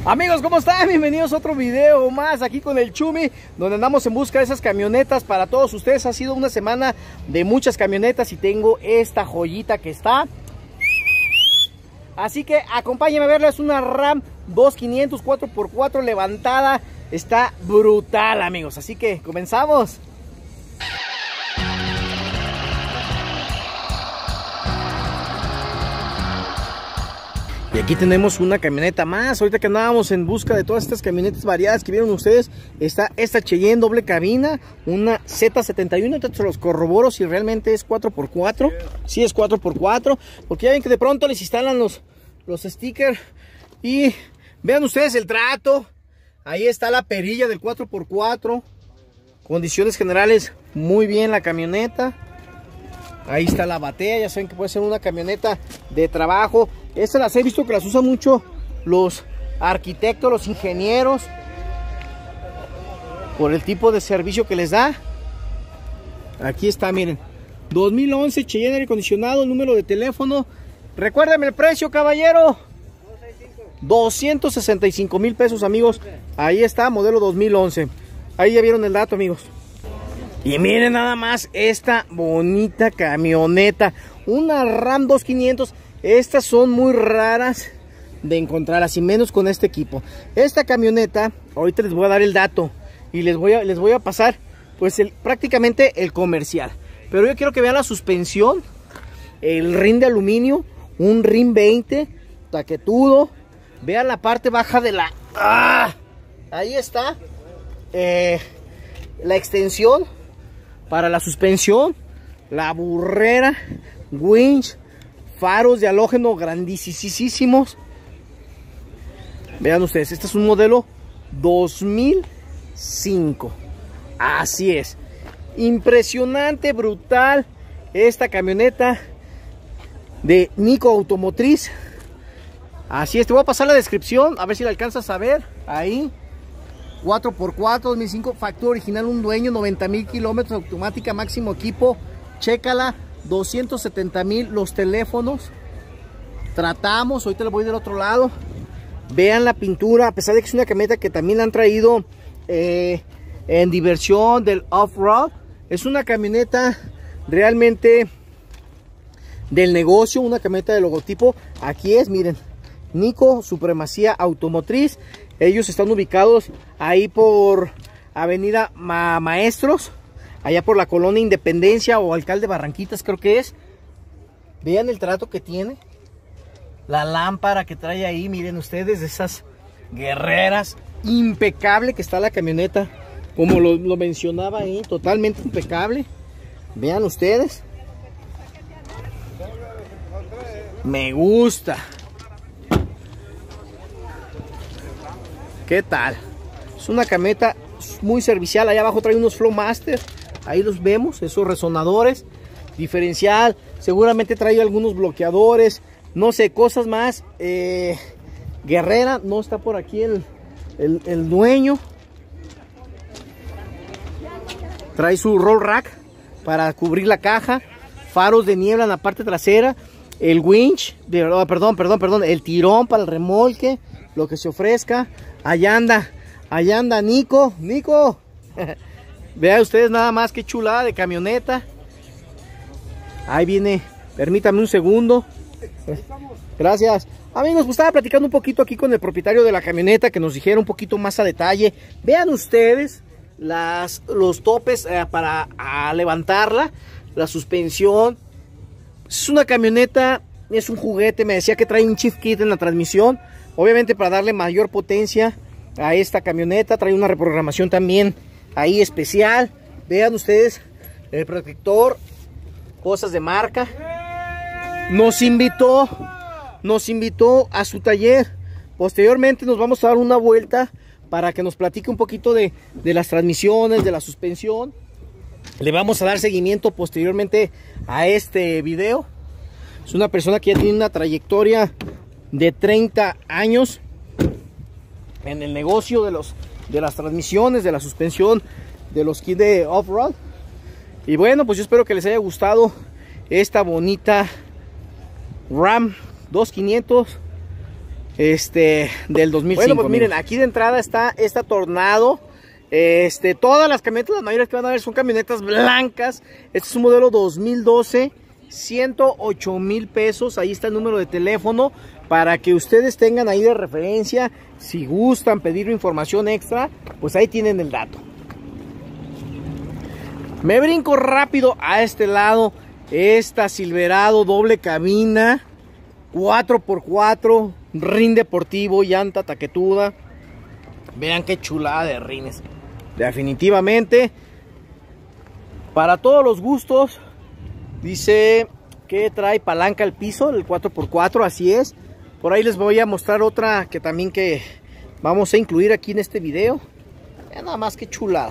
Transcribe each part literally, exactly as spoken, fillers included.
Amigos, ¿cómo están? Bienvenidos a otro video más aquí con el Chumi, donde andamos en busca de esas camionetas para todos ustedes. Ha sido una semana de muchas camionetas y tengo esta joyita que está. Así que acompáñenme a verla, es una Ram dos quinientos cuatro por cuatro levantada. Está brutal, amigos, así que comenzamos. Y aquí tenemos una camioneta más. Ahorita que andábamos en busca de todas estas camionetas variadas que vieron ustedes, está esta Cheyenne doble cabina, una Z setenta y uno. Entonces los corroboro si realmente es cuatro por cuatro. Sí es cuatro por cuatro, porque ya ven que de pronto les instalan los, los stickers. Y vean ustedes el trato. Ahí está la perilla del cuatro por cuatro. Condiciones generales muy bien la camioneta. Ahí está la batea, ya saben que puede ser una camioneta de trabajo. Estas las he visto que las usan mucho los arquitectos, los ingenieros, por el tipo de servicio que les da. Aquí está, miren, dos mil once Cheyenne aire acondicionado, el número de teléfono. Recuérdame el precio, caballero. doscientos sesenta y cinco mil pesos, amigos. Ahí está, modelo dos mil once. Ahí ya vieron el dato, amigos. Y miren nada más esta bonita camioneta, una Ram dos quinientos. Estas son muy raras de encontrar, así menos con este equipo. Esta camioneta, ahorita les voy a dar el dato y les voy a, les voy a pasar pues el, prácticamente el comercial. Pero yo quiero que vean la suspensión, el rin de aluminio, un rin veinte, taquetudo. Vean la parte baja de la... ¡Ah! Ahí está. Eh, la extensión para la suspensión, la burrera, winch, faros de halógeno grandísimos. Vean ustedes, este es un modelo dos mil cinco. Así es. Impresionante, brutal esta camioneta de Nico Automotriz. Así es, te voy a pasar la descripción, a ver si la alcanzas a ver. Ahí, cuatro por cuatro, dos mil cinco, factura original, un dueño, noventa mil kilómetros, automática, máximo equipo. Chécala, doscientos setenta mil los teléfonos. Tratamos, ahorita le voy del otro lado. Vean la pintura, a pesar de que es una camioneta que también han traído eh, en diversión del off-road. Es una camioneta realmente del negocio, una camioneta de logotipo. Aquí es, miren, Nico Supremacía Automotriz. Ellos están ubicados ahí por Avenida Ma Maestros, allá por la Colonia Independencia o Alcalde Barranquitas, creo que es. Vean el trato que tiene, la lámpara que trae ahí, miren ustedes, esas guerreras. Impecable que está la camioneta, como lo, lo mencionaba ahí, totalmente impecable. Vean ustedes, me gusta. ¿Qué tal? Es una camioneta muy servicial. Allá abajo trae unos Flowmaster. Ahí los vemos, esos resonadores. Diferencial. Seguramente trae algunos bloqueadores. No sé, cosas más. Eh, guerrera. No está por aquí el, el, el dueño. Trae su roll rack para cubrir la caja. Faros de niebla en la parte trasera. El winch. De, oh, perdón, perdón, perdón. El tirón para el remolque. Lo que se ofrezca. Allá anda, allá anda Nico, Nico. Vean ustedes nada más qué chulada de camioneta. Ahí viene, permítame un segundo. Gracias. Amigos, pues estaba platicando un poquito aquí con el propietario de la camioneta, que nos dijera un poquito más a detalle. Vean ustedes las, los topes eh, para a levantarla, la suspensión. Es una camioneta, es un juguete. Me decía que trae un shift kit en la transmisión. Obviamente para darle mayor potencia a esta camioneta. Trae una reprogramación también ahí especial. Vean ustedes el protector, cosas de marca. Nos invitó, nos invitó a su taller. Posteriormente nos vamos a dar una vuelta para que nos platique un poquito de, de las transmisiones, de la suspensión. Le vamos a dar seguimiento posteriormente a este video. Es una persona que ya tiene una trayectoria de treinta años en el negocio de los de las transmisiones, de la suspensión, de los kits de off-road. Y bueno, pues yo espero que les haya gustado esta bonita Ram dos quinientos este, del dos mil cinco. Bueno, pues miren, aquí de entrada está esta Tornado. Este, todas las camionetas, las mayores que van a ver son camionetas blancas. Este es un modelo dos mil doce, ciento ocho mil pesos. Ahí está el número de teléfono para que ustedes tengan ahí de referencia. Si gustan pedir información extra, pues ahí tienen el dato. Me brinco rápido a este lado. Esta Silverado doble cabina, cuatro por cuatro, rin deportivo, llanta taquetuda. Vean qué chulada de rines. Definitivamente, para todos los gustos. Dice que trae palanca al piso, el cuatro por cuatro, así es. Por ahí les voy a mostrar otra que también que vamos a incluir aquí en este video. Ya nada más que chulada.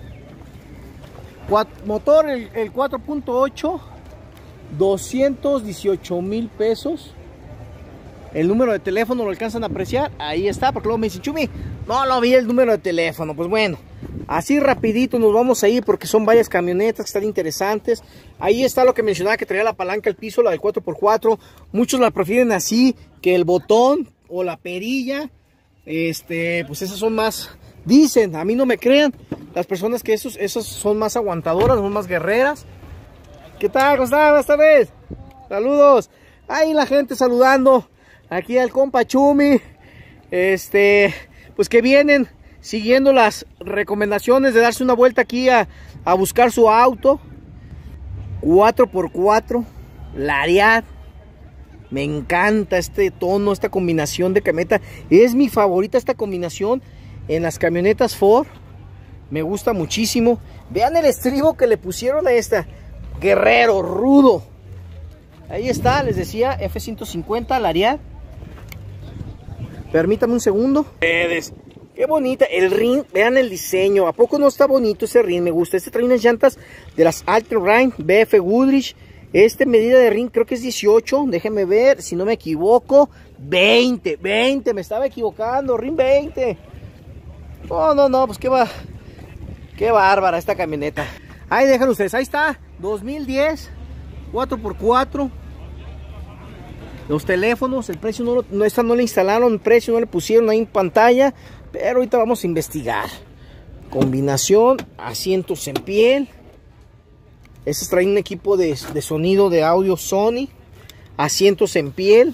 Motor el, el cuatro punto ocho, doscientos dieciocho mil pesos. El número de teléfono lo alcanzan a apreciar. Ahí está, porque luego me dicen, Chumi, no lo vi el número de teléfono. Pues bueno, así rapidito nos vamos a ir porque son varias camionetas que están interesantes. Ahí está lo que mencionaba, que traía la palanca al piso, la del cuatro por cuatro. Muchos la prefieren así, que el botón o la perilla. Este, pues esas son más, dicen, a mí no me crean, las personas que esos, esos son más aguantadoras, son más guerreras. ¿Qué tal? ¿Cómo están? Buenas tardes. Saludos. Ahí la gente saludando. Aquí al compa Chumi. Este, pues que vienen siguiendo las recomendaciones de darse una vuelta aquí a, a buscar su auto. cuatro por cuatro, Lariat. Me encanta este tono, esta combinación de camioneta. Es mi favorita esta combinación en las camionetas Ford. Me gusta muchísimo. Vean el estribo que le pusieron a esta. Guerrero, rudo. Ahí está, les decía, F ciento cincuenta, Lariat. Permítame un segundo. Qué bonita, el rin, vean el diseño. ¿A poco no está bonito ese rin? Me gusta. Este trae unas llantas de las Ultra-Rine B F Goodrich. Este medida de rin creo que es dieciocho. Déjenme ver, si no me equivoco. veinte, veinte, me estaba equivocando. Rin veinte. No, no, no, pues qué va. Qué bárbara esta camioneta. Ahí dejan ustedes, ahí está. dos mil diez, cuatro por cuatro. Los teléfonos, el precio no, no, esta no le instalaron, el precio no le pusieron ahí en pantalla, pero ahorita vamos a investigar. Combinación, asientos en piel. Estos traen un equipo de, de sonido de audio Sony. Asientos en piel.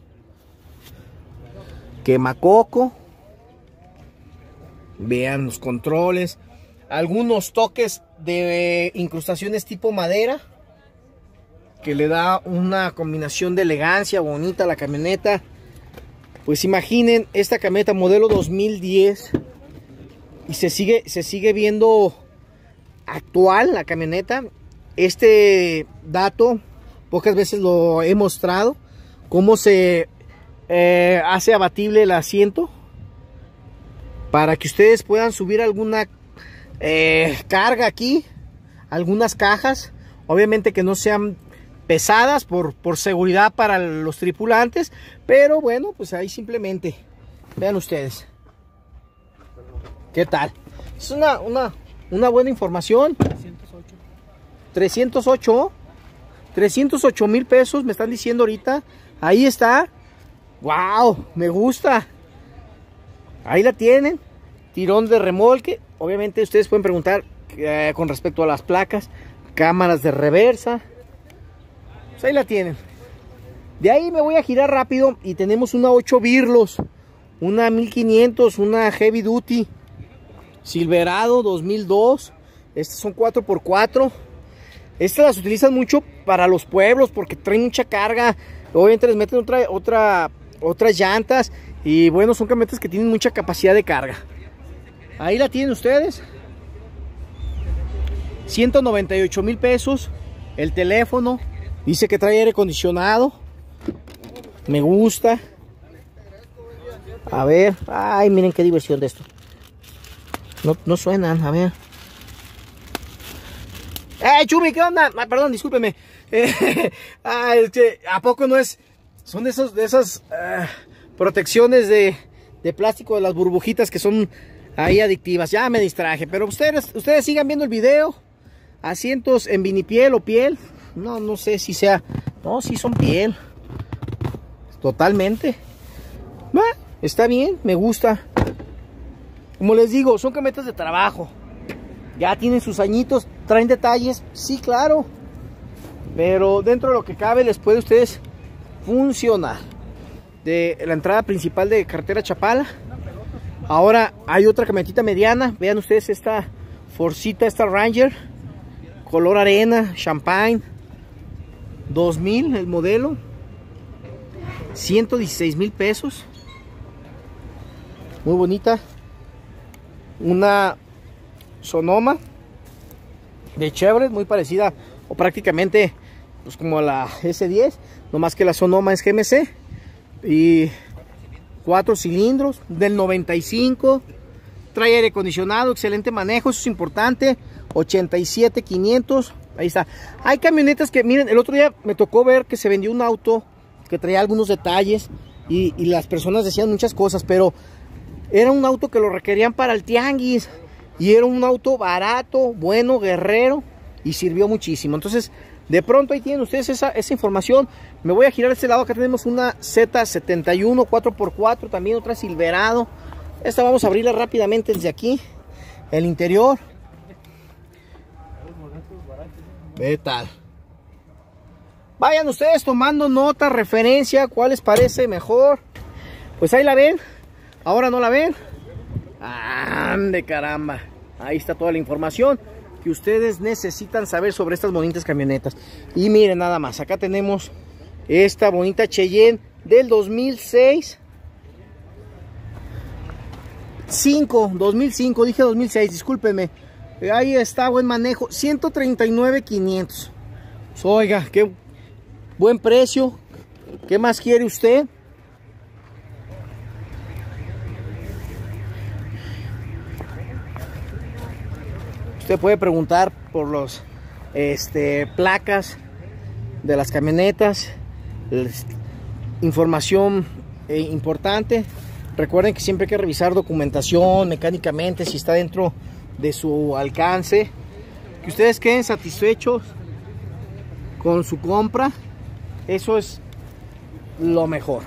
Quemacoco. Vean los controles. Algunos toques de incrustaciones tipo madera, que le da una combinación de elegancia bonita a la camioneta. Pues imaginen esta camioneta modelo dos mil diez y se sigue, se sigue viendo actual la camioneta. Este dato pocas veces lo he mostrado, cómo se eh, hace abatible el asiento para que ustedes puedan subir alguna eh, carga aquí, algunas cajas, obviamente que no sean pesadas por, por seguridad para los tripulantes, pero bueno, pues ahí simplemente vean ustedes qué tal. Es una, una, una buena información. trescientos ocho, trescientos ocho mil pesos me están diciendo ahorita. Ahí está. Wow, me gusta. Ahí la tienen. Tirón de remolque. Obviamente ustedes pueden preguntar eh, con respecto a las placas. Cámaras de reversa. Pues ahí la tienen. De ahí me voy a girar rápido y tenemos una ocho birlos, una mil quinientos, una Heavy Duty Silverado dos mil dos. Estas son cuatro por cuatro. Estas las utilizan mucho para los pueblos porque traen mucha carga. Obviamente les meten otra, otra, otras llantas. Y bueno, son camionetas que tienen mucha capacidad de carga. Ahí la tienen ustedes. ciento noventa y ocho mil pesos. El teléfono. Dice que trae aire acondicionado. Me gusta. A ver. Ay, miren qué diversión de esto. No, no suenan, a ver. ¡Eh, Chumi! ¿Qué onda? Ah, perdón, discúlpeme. Eh, ah, es que, ¿a poco no es? Son de esos, de esas uh, protecciones de, de plástico de las burbujitas que son ahí adictivas. Ya me distraje, pero ustedes, ustedes sigan viendo el video. Asientos en vinipiel o piel. No, no sé si sea. No, sí son piel. Totalmente. No, Está bien, me gusta. Como les digo, son camionetas de trabajo. Ya tienen sus añitos, traen detalles, sí, claro. Pero dentro de lo que cabe les puede a ustedes funcionar. De la entrada principal de carretera Chapala. Ahora hay otra camionetita mediana. Vean ustedes esta Forcita, esta Ranger. Color arena, champagne. dos mil el modelo. ciento dieciséis mil pesos. Muy bonita. Una Sonoma de Chevrolet, muy parecida o prácticamente pues como la S diez, no más que la Sonoma es G M C. Y cuatro cilindros del noventa y cinco. Trae aire acondicionado, excelente manejo, eso es importante. ochenta y siete quinientos. Ahí está. Hay camionetas que, miren, el otro día me tocó ver que se vendió un auto que traía algunos detalles y, y las personas decían muchas cosas, pero era un auto que lo requerían para el tianguis y era un auto barato, bueno, guerrero y sirvió muchísimo. Entonces, de pronto ahí tienen ustedes esa, esa información. Me voy a girar a este lado. Acá tenemos una Z setenta y uno cuatro por cuatro, también otra Silverado. Esta vamos a abrirla rápidamente desde aquí, el interior. ¿Qué tal? Vayan ustedes tomando nota, referencia, cuál les parece mejor. Pues ahí la ven. Ahora no la ven. ¡Ande caramba! Ahí está toda la información que ustedes necesitan saber sobre estas bonitas camionetas. Y miren nada más, acá tenemos esta bonita Cheyenne del dos mil seis. cinco, dos mil cinco, dije dos mil seis, discúlpenme. Ahí está, buen manejo, ciento treinta y nueve mil quinientos. Pues, oiga, qué buen precio. ¿Qué más quiere usted? Usted puede preguntar por los este, placas de las camionetas, les, información eh, importante. Recuerden que siempre hay que revisar documentación mecánicamente, si está dentro de su alcance. Que ustedes queden satisfechos con su compra, eso es lo mejor.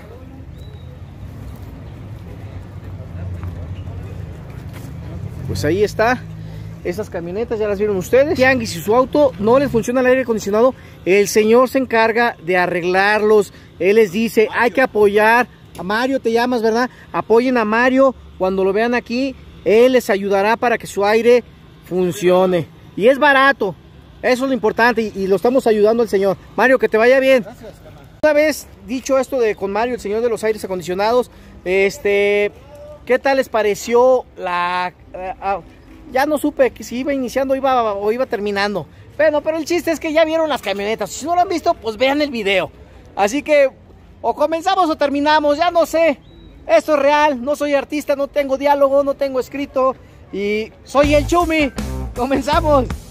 Pues ahí está. Esas camionetas ya las vieron ustedes. Tianguis, si su auto no les funciona el aire acondicionado, el señor se encarga de arreglarlos. Él les dice, hay que apoyar a Mario, te llamas, ¿verdad? Apoyen a Mario cuando lo vean aquí. Él les ayudará para que su aire funcione. Y es barato, eso es lo importante, y, y lo estamos ayudando al señor. Mario, que te vaya bien. Gracias, una vez dicho esto de con Mario, el señor de los aires acondicionados, este, ¿qué tal les pareció la... Uh, uh, ya no supe que si iba iniciando iba, o iba terminando. Bueno, pero el chiste es que ya vieron las camionetas. Si no lo han visto, pues vean el video. Así que o comenzamos o terminamos, ya no sé. Esto es real, no soy artista, no tengo diálogo, no tengo escrito. Y soy el Chumi. Comenzamos.